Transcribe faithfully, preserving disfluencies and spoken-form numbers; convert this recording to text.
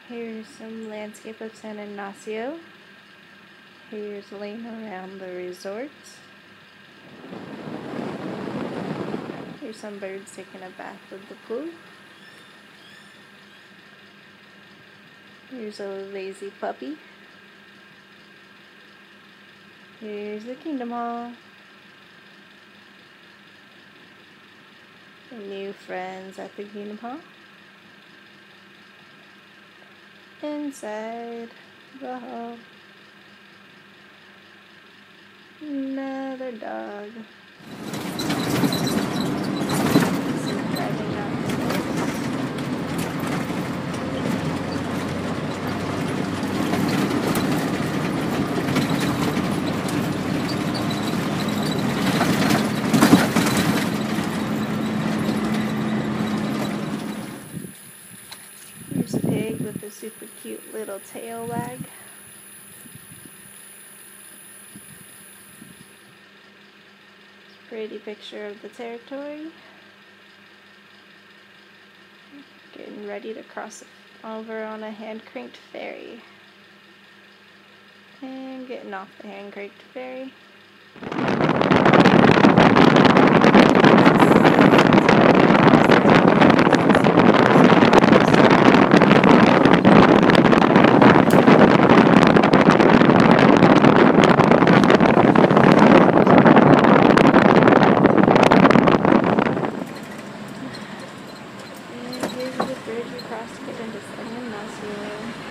Here's some landscape of San Ignacio. Here's Lane around the resort. Here's some birds taking a bath with the pool. Here's a lazy puppy. Here's the Kingdom Hall. The new friends at the Kingdom Hall. Inside the hall. Another dog. Some driving downstairs. Here's a pig with a super cute little tail wag. Pretty picture of the territory. Getting ready to cross over on a hand-cranked ferry. And getting off the hand-cranked ferry. Here's the bridge across to get into San Ignacio.